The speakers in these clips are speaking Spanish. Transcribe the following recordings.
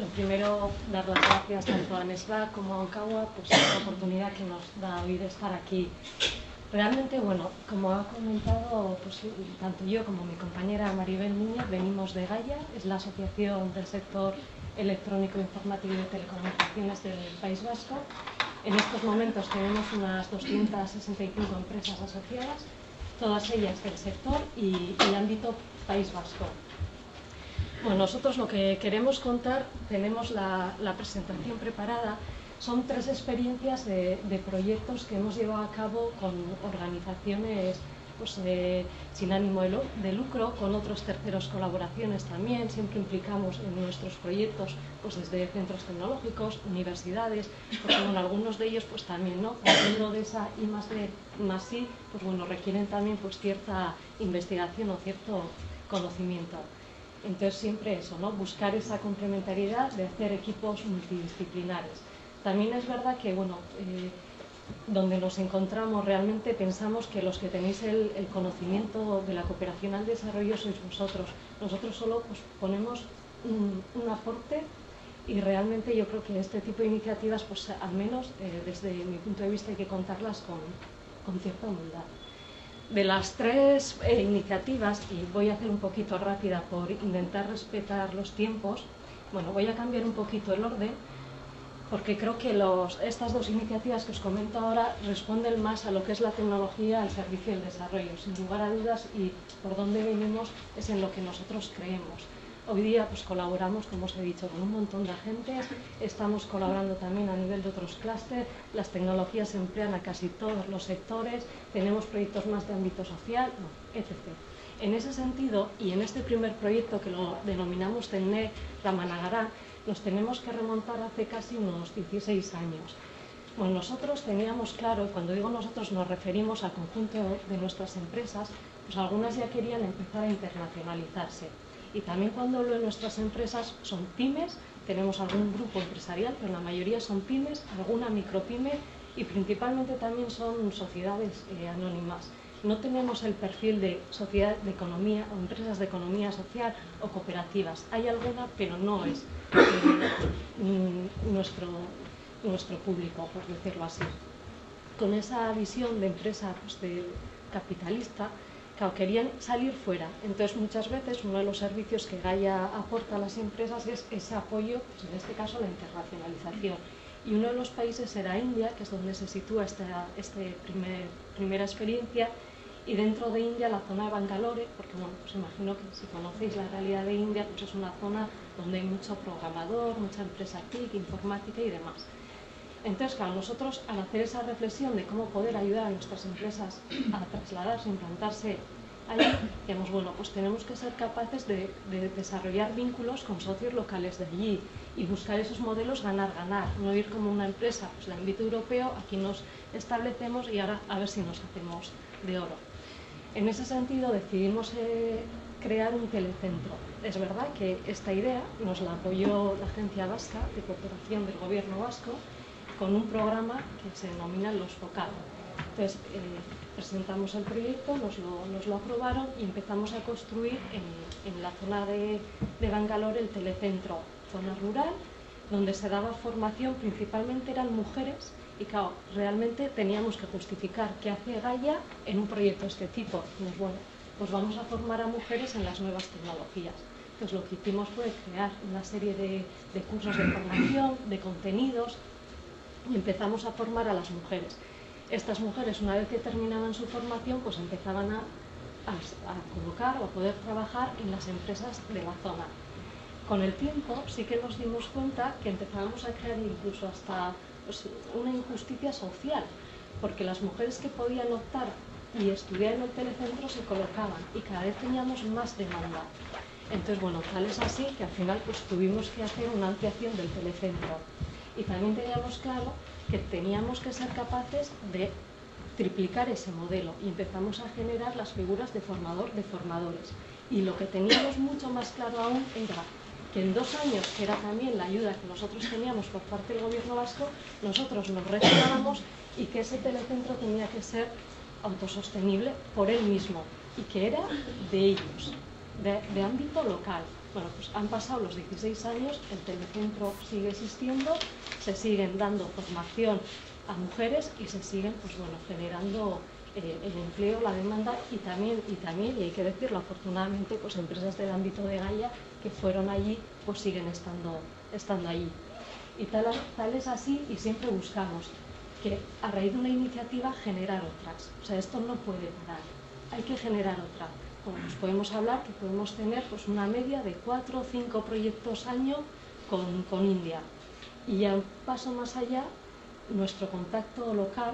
Lo primero, dar las gracias tanto a Nesva como a Onkawa por la oportunidad que nos da hoy de estar aquí. Realmente, bueno, como ha comentado, pues, tanto yo como mi compañera Maribel Núñez venimos de Gaia, es la asociación del sector electrónico, informático y de telecomunicaciones del País Vasco. En estos momentos tenemos unas 265 empresas asociadas, todas ellas del sector y ámbito País Vasco. Bueno, nosotros lo que queremos contar, tenemos la presentación preparada, son 3 experiencias de proyectos que hemos llevado a cabo con organizaciones pues, sin ánimo de lucro, con otros terceros colaboraciones también. Siempre implicamos en nuestros proyectos pues, desde centros tecnológicos, universidades, porque bueno, algunos de ellos pues, también, ¿no? Partiendo de esa I+D+I, pues, bueno, requieren también pues, cierta investigación o cierto conocimiento. Entonces siempre eso, ¿no? Buscar esa complementariedad de hacer equipos multidisciplinares. También es verdad que, bueno, donde nos encontramos realmente pensamos que los que tenéis el conocimiento de la cooperación al desarrollo sois vosotros. Nosotros solo pues, ponemos un aporte y realmente yo creo que este tipo de iniciativas, pues al menos desde mi punto de vista hay que contarlas con cierta humildad. De las 3 iniciativas, y voy a hacer un poquito rápida por intentar respetar los tiempos, bueno, voy a cambiar un poquito el orden, porque creo que estas 2 iniciativas que os comento ahora responden más a lo que es la tecnología al servicio del desarrollo, sin lugar a dudas, y por dónde venimos es en lo que nosotros creemos. Hoy día pues, colaboramos, como os he dicho, con un montón de agentes, estamos colaborando también a nivel de otros clústeres, las tecnologías se emplean a casi todos los sectores, tenemos proyectos más de ámbito social, etc. En ese sentido, y en este primer proyecto que lo denominamos TECNE Ramanagará, nos tenemos que remontar hace casi unos 16 años. Bueno, nosotros teníamos claro, y cuando digo nosotros nos referimos al conjunto de nuestras empresas, pues algunas ya querían empezar a internacionalizarse. Y también cuando hablo de nuestras empresas son pymes, tenemos algún grupo empresarial, pero la mayoría son pymes, alguna micropyme y principalmente también son sociedades anónimas. No tenemos el perfil de sociedad de economía o empresas de economía social o cooperativas. Hay alguna, pero no es nuestro público, por decirlo así. Con esa visión de empresa pues, capitalista, claro, querían salir fuera. Entonces, muchas veces uno de los servicios que Gaia aporta a las empresas es ese apoyo, pues, en este caso la internacionalización. Y uno de los países era India, que es donde se sitúa esta primera experiencia, y dentro de India la zona de Bangalore, porque bueno, pues imagino que si conocéis la realidad de India, pues es una zona donde hay mucho programador, mucha empresa TIC, informática y demás. Entonces, claro, nosotros al hacer esa reflexión de cómo poder ayudar a nuestras empresas a trasladarse, implantarse allí, digamos, bueno, pues tenemos que ser capaces de desarrollar vínculos con socios locales de allí y buscar esos modelos ganar-ganar, no ir como una empresa pues, de ámbito europeo, aquí nos establecemos y ahora a ver si nos hacemos de oro. En ese sentido decidimos crear un telecentro. Es verdad que esta idea nos la apoyó la Agencia Vasca de Cooperación del Gobierno Vasco con un programa que se denomina Los FOCAD. Entonces, presentamos el proyecto, nos lo aprobaron y empezamos a construir en la zona de Bangalore el telecentro, zona rural, donde se daba formación, principalmente eran mujeres, y claro, realmente teníamos que justificar qué hace Gaia en un proyecto de este tipo. Entonces, bueno, pues vamos a formar a mujeres en las nuevas tecnologías. Entonces, lo que hicimos fue crear una serie de cursos de formación, de contenidos, y empezamos a formar a las mujeres. Estas mujeres, una vez que terminaban su formación, pues empezaban a colocar o a poder trabajar en las empresas de la zona. Con el tiempo sí que nos dimos cuenta que empezábamos a crear incluso hasta pues, una injusticia social, porque las mujeres que podían optar y estudiar en el telecentro se colocaban y cada vez teníamos más demanda. Entonces, bueno, tal es así que al final pues, tuvimos que hacer una ampliación del telecentro. Y también teníamos claro que teníamos que ser capaces de triplicar ese modelo y empezamos a generar las figuras de formador de formadores. Y lo que teníamos mucho más claro aún era que en 2 años, que era también la ayuda que nosotros teníamos por parte del Gobierno vasco, nosotros nos retirábamos y que ese telecentro tenía que ser autosostenible por él mismo y que era de ellos, de ámbito local. Bueno, pues han pasado los 16 años, el telecentro sigue existiendo, se siguen dando formación a mujeres y se siguen, pues bueno, generando el empleo, la demanda y también, y hay que decirlo, afortunadamente, pues empresas del ámbito de Gaia que fueron allí, pues siguen estando allí. Y tal es así, y siempre buscamos que a raíz de una iniciativa generar otras. O sea, esto no puede parar, hay que generar otra. Bueno, pues podemos hablar que podemos tener pues una media de 4 o 5 proyectos año con India. Y ya un paso más allá, nuestro contacto local,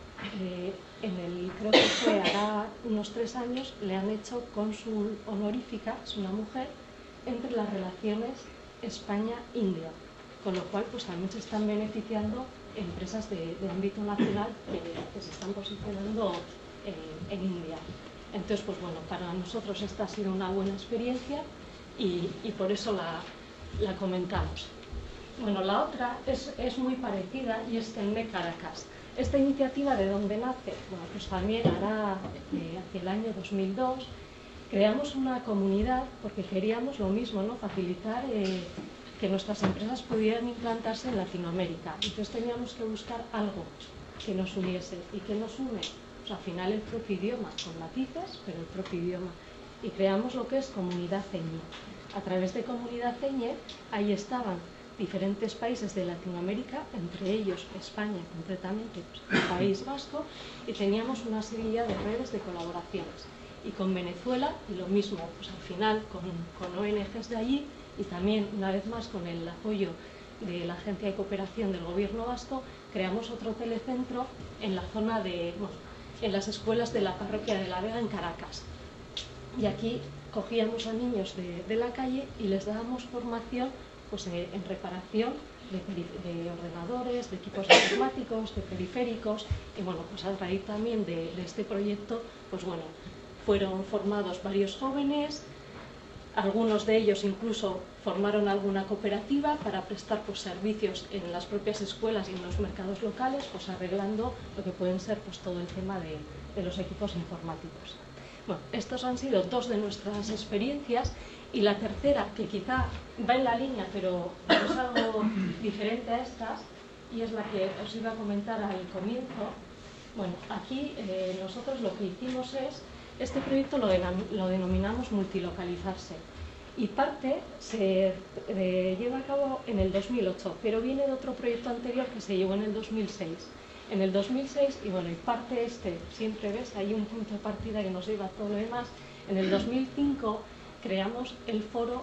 creo que fue hará unos 3 años, le han hecho cónsul honorífica, es una mujer, entre las relaciones España-India, con lo cual pues también se están beneficiando empresas de ámbito nacional que se están posicionando en India. Entonces, pues bueno, para nosotros esta ha sido una buena experiencia y por eso la comentamos. Bueno, la otra es muy parecida y es TELMEC Caracas. Esta iniciativa, ¿de dónde nace? Bueno, pues también hacia el año 2002 creamos una comunidad porque queríamos lo mismo, ¿no? Facilitar que nuestras empresas pudieran implantarse en Latinoamérica. Entonces teníamos que buscar algo que nos uniese. ¿Y qué nos une? Pues al final el propio idioma, con matices, pero el propio idioma. Y creamos lo que es Comunidad CEñE. A través de Comunidad CEñE, ahí estaban diferentes países de Latinoamérica, entre ellos España, concretamente pues, el País Vasco, y teníamos una serie de redes de colaboraciones. Y con Venezuela, y lo mismo, pues al final con ONGs de allí, y también, una vez más, con el apoyo de la Agencia de Cooperación del Gobierno Vasco, creamos otro telecentro en la zona en las escuelas de la parroquia de La Vega, en Caracas. Y aquí cogíamos a niños de la calle y les dábamos formación pues, en reparación de ordenadores, de equipos informáticos, de periféricos, y bueno, pues a raíz también de este proyecto, pues bueno, fueron formados varios jóvenes, algunos de ellos incluso formaron alguna cooperativa para prestar pues, servicios en las propias escuelas y en los mercados locales, pues arreglando lo que pueden ser pues, todo el tema de los equipos informáticos. Bueno, estos han sido dos de nuestras experiencias y la tercera, que quizá va en la línea, pero es algo diferente a estas, y es la que os iba a comentar al comienzo. Bueno, aquí nosotros lo que hicimos es, este proyecto lo denominamos multilocalizarse y parte se lleva a cabo en el 2008, pero viene de otro proyecto anterior que se llevó en el 2006. En el 2006, y bueno, y parte siempre ves, hay un punto de partida que nos lleva a todo lo demás. En el 2005 creamos el foro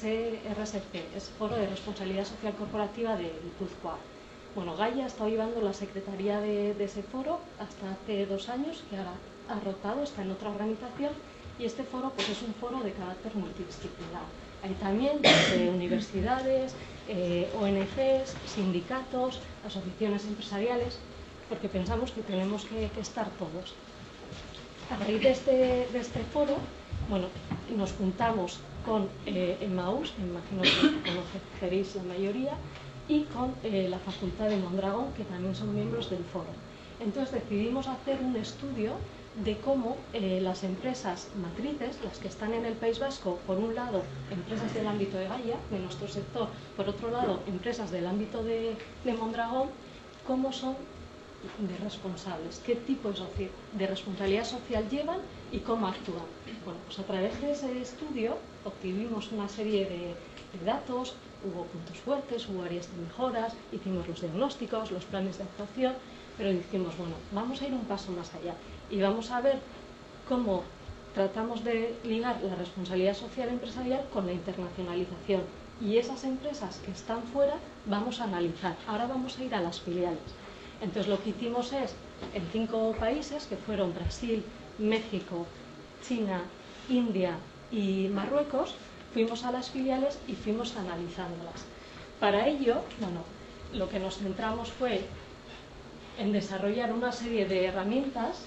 RSC, es Foro de Responsabilidad Social Corporativa de Guipúzcoa. Bueno, Gaia ha estado llevando la secretaría de ese foro hasta hace 2 años, que ahora ha rotado, está en otra organización, y este foro pues, es un foro de carácter multidisciplinar. Hay también desde universidades, ONGs, sindicatos, asociaciones empresariales, porque pensamos que tenemos que estar todos. A raíz de este foro, bueno, nos juntamos con Emmaús, que imagino que conoceréis la mayoría, y con la Facultad de Mondragón, que también son miembros del foro. Entonces decidimos hacer un estudio de cómo las empresas matrices, las que están en el País Vasco, por un lado empresas del ámbito de Gaia, de nuestro sector, por otro lado empresas del ámbito de Mondragón, cómo son de responsables, qué tipo de responsabilidad social llevan y cómo actúan. Bueno, pues a través de ese estudio obtuvimos una serie de datos, hubo puntos fuertes, hubo áreas de mejoras, hicimos los diagnósticos, los planes de actuación, pero dijimos, bueno, vamos a ir un paso más allá y vamos a ver cómo tratamos de ligar la responsabilidad social empresarial con la internacionalización. Y esas empresas que están fuera vamos a analizar. Ahora vamos a ir a las filiales. Entonces lo que hicimos es, en 5 países, que fueron Brasil, México, China, India y Marruecos, fuimos a las filiales y fuimos analizándolas. Para ello, bueno, lo que nos centramos fue en desarrollar una serie de herramientas.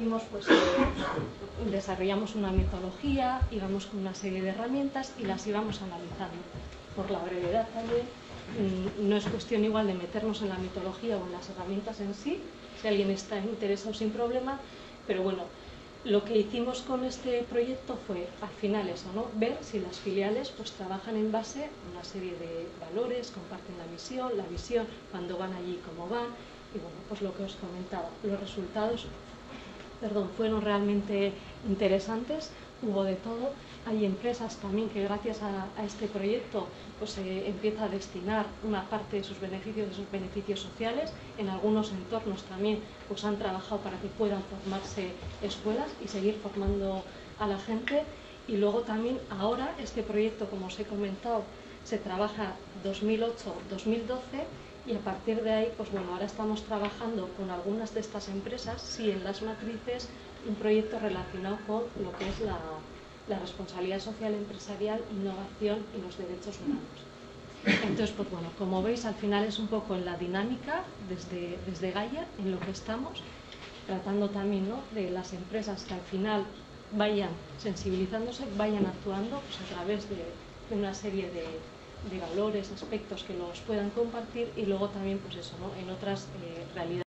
Desarrollamos una metodología, íbamos con una serie de herramientas y las íbamos analizando. Por la brevedad también, no es cuestión igual de meternos en la metodología o en las herramientas en sí, si alguien está interesado sin problema, pero bueno, Lo que hicimos con este proyecto fue, al final eso, ¿no? Ver si las filiales pues trabajan en base a una serie de valores, comparten la visión, cuando van allí, cómo van, y bueno, pues lo que os comentaba, los resultados fueron realmente interesantes, hubo de todo. Hay empresas también que gracias a este proyecto pues se empieza a destinar una parte de sus beneficios sociales. En algunos entornos también pues han trabajado para que puedan formarse escuelas y seguir formando a la gente. Y luego también ahora este proyecto, como os he comentado, se trabaja 2008-2012 y a partir de ahí, pues bueno, ahora estamos trabajando con algunas de estas empresas, sí, en las matrices, un proyecto relacionado con lo que es la responsabilidad social empresarial, innovación y los derechos humanos. Entonces, pues bueno, como veis, al final es un poco en la dinámica desde Gaia, en lo que estamos, tratando también, ¿no?, de las empresas que al final vayan sensibilizándose, vayan actuando pues a través de una serie de valores, aspectos que los puedan compartir y luego también, pues eso, ¿no?, en otras realidades.